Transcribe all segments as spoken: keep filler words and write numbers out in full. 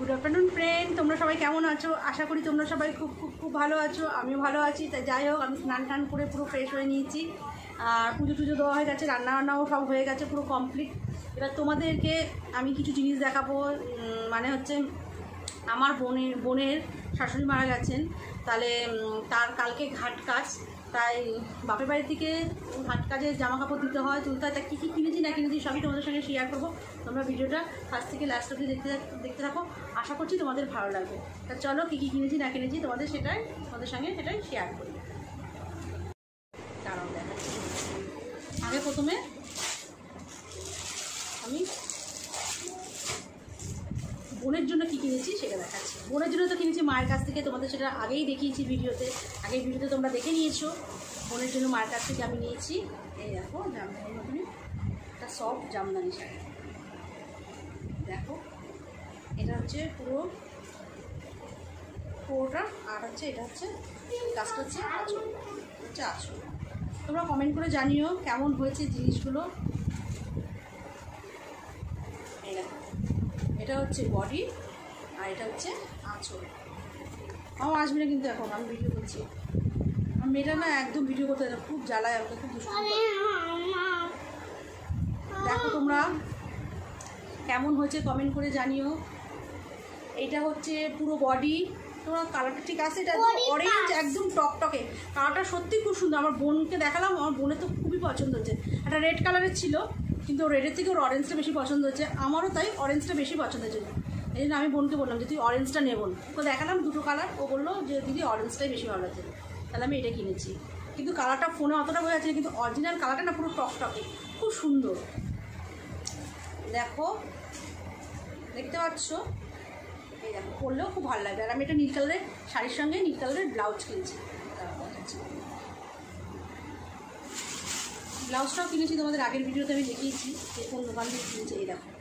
Good afternoon friend, তোমরা সবাই কেমন আছো? আশা করি তোমরা সবাই খুব খুব খুব ভালো আছো। আমিও ভালো আছি। তাই যাই হোক, আমি স্নান টান করে পুরো ফ্রেশ হয়ে নিয়েছি, আর পুজো টুজো দেওয়া হয়ে গেছে, রান্না বান্নাও সব হয়ে গেছে, পুরো কমপ্লিট। এবার তোমাদেরকে আমি কিছু জিনিস দেখাবো। মানে হচ্ছে আমার বোনের বোনের শাশুড়ি মারা গেছেন, তাহলে তার কালকে ঘাট কাজ, তাই বাপের বাড়ি থেকে ঘাট কাজের জামা কাপড় দিতে হয়, তুলতে হয়। তা কী কী কিনেছি না কিনেছি সবই তোমাদের সঙ্গে শেয়ার করবো। তোমরা ভিডিওটা ফার্স্ট থেকে লাস্ট অবধি দেখতে দেখতে থাকো, আশা করছি তোমাদের ভালো লাগবে। তা চলো, কী কী কিনেছি না কিনেছি তোমাদের সেটাই তোমাদের সঙ্গে সেটাই শেয়ার করি। দাঁড়াও দেখাচ্ছি। আগে প্রথমে আমি বোনের জন্য কী কিনেছি সেটা দেখাচ্ছি। বোনের জন্য তো কিনেছি মায়ের কাছ থেকে, তোমাদের সেটা আগেই দেখিয়েছি ভিডিওতে, আগের ভিডিওতে তোমরা দেখে নিয়েছো। বোনের জন্য মায়ের কাছ থেকে আমি নিয়েছি, এই দেখো জামদানি মতনই একটা সফট জামদানি শাড়ি। দেখো এটা হচ্ছে পুরো পুরোটা, আর হচ্ছে এটা হচ্ছে কাজটা হচ্ছে আঁচল, হচ্ছে আঁচল। তোমরা কমেন্ট করে জানিও কেমন হয়েছে জিনিসগুলো। এই দেখো, এটা হচ্ছে বডি আর এটা হচ্ছে আঁচল। আমার আসবে না কিন্তু এখন আমি ভিডিও করছি। আমার মেয়েটা না একদম ভিডিও করতে খুব জ্বালায় আমাকে, খুব দুষ্টু। দেখো তোমরা কেমন হয়েছে কমেন্ট করে জানিও। এইটা হচ্ছে পুরো বডি, তোমরা কালারটা ঠিক আছে, এটা অরেঞ্জ একদম টকটকে, কালারটা সত্যি খুব সুন্দর। আমার বোনকে দেখালাম, আমার বোনের তো খুবই পছন্দ হচ্ছে। একটা রেড কালারের ছিল, কিন্তু রেডের থেকে ওর অরেঞ্জটা বেশি পছন্দ হচ্ছে। আমারও তাই অরেঞ্জটা বেশি পছন্দ হয়েছিল, এই জন্য আমি বোনকে বললাম যে তুই অরেঞ্জটা নেব। তো দেখালাম দুটো কালার, ও বললো যে দিদি অরেঞ্জটাই বেশি ভালো লাগছে, তাহলে আমি এটা কিনেছি। কিন্তু কালারটা ফোনে অতটা বোঝা যাচ্ছে, কিন্তু অরিজিনাল কালারটা না পুরো টকটকে, খুব সুন্দর। দেখো দেখতে পাচ্ছ, এই দেখো পরলেও খুব ভালো লাগবে। আর আমি এটা নীল কালারের শাড়ির সঙ্গে নীল কালারের ব্লাউজ কিনেছি। ব্লাউজটাও কিনেছি, তোমাদের আগের ভিডিওতে আমি দেখিয়েছি যে কোন দোকান থেকে কিনেছি। এই দেখো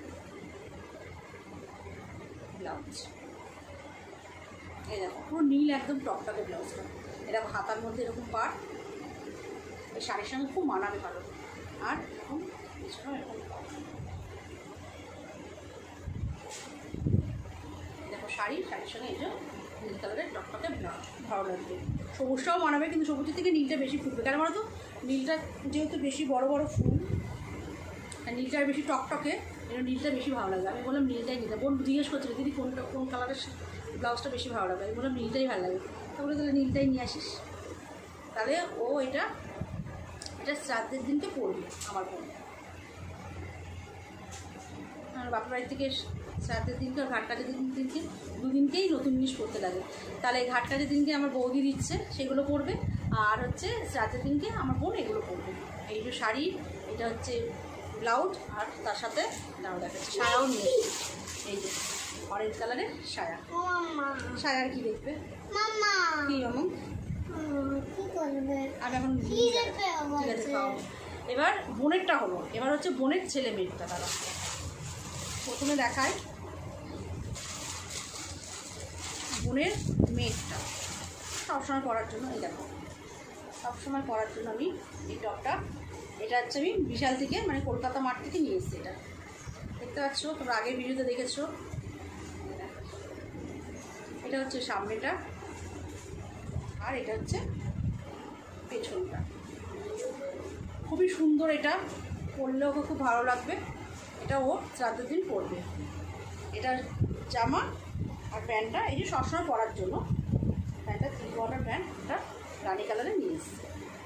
ব্লাউজ, এই দেখো পুরো নীল একদম টকটকে ব্লাউজটা। এরকম হাতার মধ্যে এরকম পাট, এই শাড়ির সঙ্গে খুব মানাবে ভালো। আর এরকম পিছনেও এরকম দেখো শাড়ি, শাড়ির সঙ্গে এই যে নীল কালারের টকটকে ব্লাউজ, ভালো লাগবে। সবুজটাও মানাবে, কিন্তু সবুজের থেকে নীলটা বেশি ফুটবে। কেন বলো তো, নীলটা যেহেতু বেশি বড় বড় ফুল, আর নীলটা বেশি টকটকে, এটা নীলটা বেশি ভালো লাগবে। আমি বললাম নীলটাই নিতে। বোন জিজ্ঞেস করছিল দিদি কোনটা কোন কালারের ব্লাউজটা বেশি ভালো লাগবে। আমি বললাম নীলটাই ভালো লাগবে। তাহলে তাহলে নীলটাই নিয়ে আসিস, তাহলে ও এটা এটা শ্রাদ্ধের দিনকে পরবে আমার বোন। আমার বাপের বাড়ি থেকে শ্রাদ্ধের দিনকে আর ঘাট কাজের দিনকে দুদিনকেই নতুন জিনিস পরতে লাগে। তাহলে এই ঘাট কাজের দিনকে আমার বৌদি দিচ্ছে, সেগুলো পরবে। আর হচ্ছে শ্রাদ্ধের দিনকে আমার বোন এগুলো পরবে। এই যে শাড়ি, এটা হচ্ছে ব্লাউজ, আর তার সাথে দাও দেখাচ্ছে সায়াও নিয়ে, এই যে অরেঞ্জ কালারের সায়া। সায়ার কি দেখবে কি এমন আমি এখন ঠিক আছে পাও। এবার বোনেরটা হলো, এবার হচ্ছে বোনের ছেলে মেয়েরটা। তারা প্রথমে দেখায় বোনের মেয়েরটা, সবসময় পরার জন্য। এই দেখো সবসময় পরার জন্য আমি এই টপটা, এটা হচ্ছে আমি বিশাল থেকে মানে কলকাতা মাঠ থেকে নিয়ে এসেছি। এটা দেখতে পাচ্ছ, তোমরা আগের ভিডিওতে দেখেছো। এটা হচ্ছে সামনেটা, আর এটা হচ্ছে পেছনটা। খুবই সুন্দর, এটা পরলে ওকে খুব ভালো লাগবে। এটা ও শ্রাদ্ধের দিন পরবে। এটা জামা আর প্যান্টটা এই যে সবসময় পরার জন্য, প্যান্টটা থ্রি কোয়ার্টার প্যান্ট, এটা রানি কালারে নিয়ে এসেছে।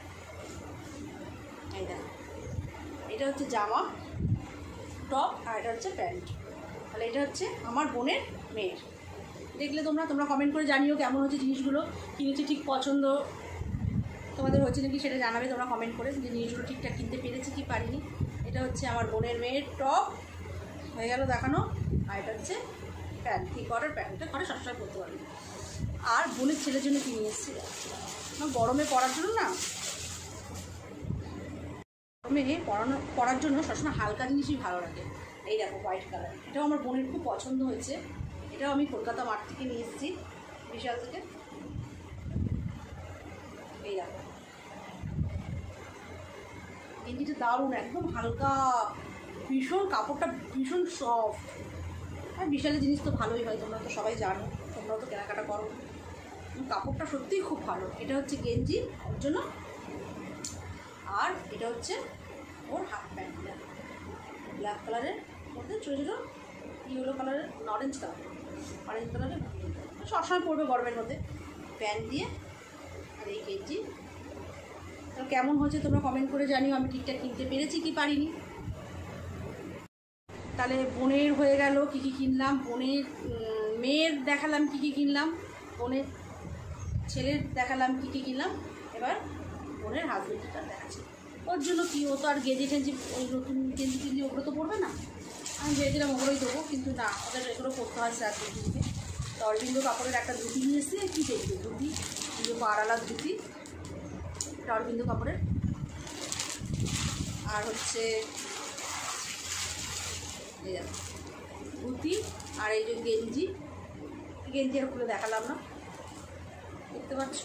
এই দেখো এটা হচ্ছে জামা টপ, আর এটা হচ্ছে প্যান্ট। তাহলে এটা হচ্ছে আমার বোনের মেয়ের। দেখলে তোমরা তোমরা কমেন্ট করে জানিও কেমন হচ্ছে জিনিসগুলো কিনেছি, ঠিক পছন্দ তোমাদের হচ্ছে নাকি সেটা জানাবে তোমরা কমেন্ট করে, যে জিনিসগুলো ঠিকঠাক কিনতে পেরেছি কি পারিনি। এটা হচ্ছে আমার বোনের মেয়ের টপ হয়ে গেল দেখানো, আর এটা হচ্ছে প্যান্ট, থ্রি কোয়ার্টার প্যান্টটা ঘরে সবসময় পরতে পারবে। আর বোনের ছেলের জন্য কিনে এসেছি গরমে পরার জন্য না, গরমে পরানো পরার জন্য সবসময় হালকা জিনিসই ভালো লাগে। এই দেখো হোয়াইট কালার, এটাও আমার বোনের খুব পছন্দ হয়েছে। এটাও আমি কলকাতা মাঠ থেকে নিয়ে এসেছি, বিশাল থেকে। এই দেখো গেঞ্জিটা দারুণ, একদম হালকা, ভীষণ কাপড়টা ভীষণ সফট, আর বিশালের জিনিস তো ভালোই হয়, তোমরা তো সবাই জানো, তোমরাও তো কেনাকাটা করো। কাপড়টা সত্যিই খুব ভালো। এটা হচ্ছে গেঞ্জি ওর জন্য, আর এটা হচ্ছে ওর হাফ প্যান্টটা ব্ল্যাক কালারের মধ্যে ছোটো ছোটো ইয়েলো কালারের, অরেঞ্জ কালার, অরেঞ্জ কালারের সবসময় পরবে গরমের মধ্যে, প্যান্ট দিয়ে। আর এই গেঞ্জি তো কেমন হয়েছে তোমরা কমেন্ট করে জানিও, আমি ঠিকঠাক কিনতে পেরেছি কি পারিনি। তাহলে বোনের হয়ে গেল কী কী কিনলাম, বোনের মেয়ের দেখালাম কী কী কিনলাম, বোনের ছেলের দেখালাম কী কী কিনলাম, এবার বোনের হাজবেন্ডটা দেখাচ্ছি। ওর জন্য কি, ও তো আর গেঞ্জি টেঞ্জি ওই নতুন গেঞ্জি টেঞ্জি ওগুলো তো পড়বে না, আমি ভেবেছিলাম ওগুলোই দেবো, কিন্তু না, ওদের এগুলো পড়তে হয় স্যার দিদিকে। তো অরবিন্দ কাপড়ের একটা ধুতি নিয়ে এসেছি, কী দেখবে ধুতি, কিন্তু পাড়ালার ধুতি, এটা অরবিন্দ কাপড়ের। আর হচ্ছে এই ধুতি, আর এই যে গেঞ্জি, গেঞ্জি আর খুলে দেখালাম না, দেখতে পাচ্ছ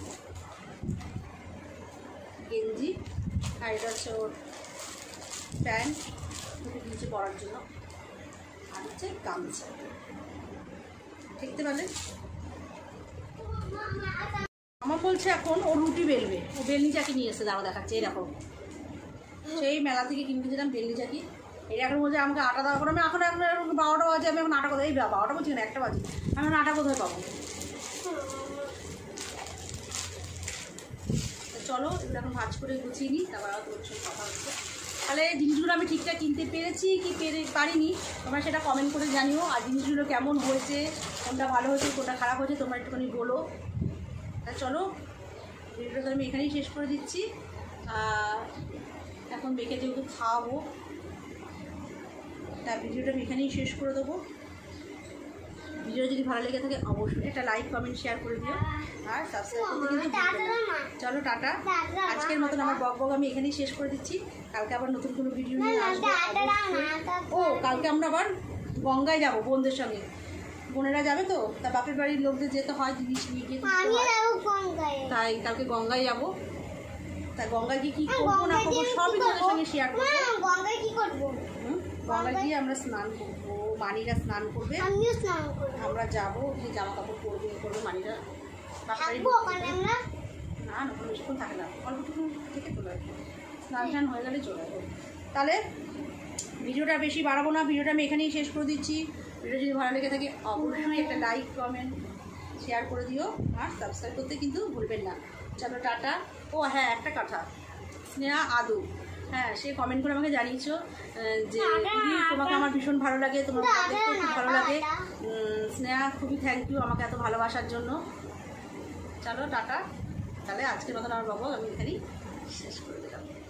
গেঞ্জি। আর এটা হচ্ছে ওর প্যান্ট, দুটো নিচে পরার জন্য, আর হচ্ছে গামছা, দেখতে পেলে। আমার বলছে এখন ও রুটি বেলবে, ও বেলনি চাকি নিয়ে এসে দাঁড়া দেখাচ্ছে, এরকম সেই মেলা থেকে কিনতে যেতাম বেলনি চাকি। এটা এখন বলছে আমাকে আটা দেওয়া করে, আমি এখন এখন বারোটা বাজে, আমি এখন আটা কোথায়, এই বারোটা বলছি না, একটা বাজে, আমি এখন আটা কোথায় পাবো। চলো এগুলো এখন ভাজ করে গুছিয়ে নিই, তারপর আর তোর সঙ্গে কথা হচ্ছে। তাহলে জিনিসগুলো আমি ঠিকঠাক কিনতে পেরেছি কি পেরে পারিনি তোমরা সেটা কমেন্ট করে জানিও। আর জিনিসগুলো কেমন হয়েছে, কোনটা ভালো হয়েছে কোনটা খারাপ হয়েছে তোমরা একটুখানি বলো। তা চলো ভিডিওটা আমি এখানেই শেষ করে দিচ্ছি। এখন বেঁকে যেহেতু খাওয়াবো, তা ভিডিওটা আমি এখানেই শেষ করে দেবো। ভিডিও যদি ভালো লেগে থাকে অবশ্যই একটা লাইক কমেন্ট শেয়ার করে দিও, আর সাবস্ক্রাইব করতে কিন্তু ভুলবে না। চলো টাটা, আজকের মতন আমার বক বক আমি এখানেই শেষ করে দিচ্ছি। কালকে আবার নতুন কোনো ভিডিও নিয়ে আসবো। ও কালকে আমরা আবার গঙ্গায় যাবো বোনদের সঙ্গে, বোনেরা যাবে তো, তা বাপের বাড়ির লোকদের যেতে হয়, জিনিস নিয়ে গিয়ে, তাই কালকে গঙ্গায় যাবো। তা গঙ্গায় গিয়ে কী করবো না করবো সবই তোমাদের সঙ্গে শেয়ার করবো। গঙ্গায় কি করবো? গঙ্গায় গিয়ে আমরা স্নান করবো, মানিরা স্নান করবে, আমরা যাবো, গিয়ে জামা কাপড় পরবে করবো মানিরা। না না কোনো বেশিক্ষণ থাকে না, অল্পটুকু থেকে চলে আসবো, স্নান টান হয়ে গেলে চলে আসবো। তাহলে ভিডিওটা বেশি বাড়াবো না, ভিডিওটা আমি এখানেই শেষ করে দিচ্ছি। ভিডিও যদি ভালো লেগে থাকে অবশ্যই একটা লাইক কমেন্ট শেয়ার করে দিও, আর সাবস্ক্রাইব করতে কিন্তু ভুলবেন না। চলো টাটা। ও হ্যাঁ একটা কথা, স্নেহা আদু, হ্যাঁ সে কমেন্ট করে আমাকে জানিয়েছো যে দিদি তোমাকে আমার ভীষণ ভালো লাগে, তোমার দেখতে খুব ভালো লাগে। স্নেহা খুবই থ্যাংক ইউ আমাকে এত ভালোবাসার জন্য। চলো টাটা, তাহলে আজকের মতন আমার বাবা আমি এখানেই শেষ করে দিলাম।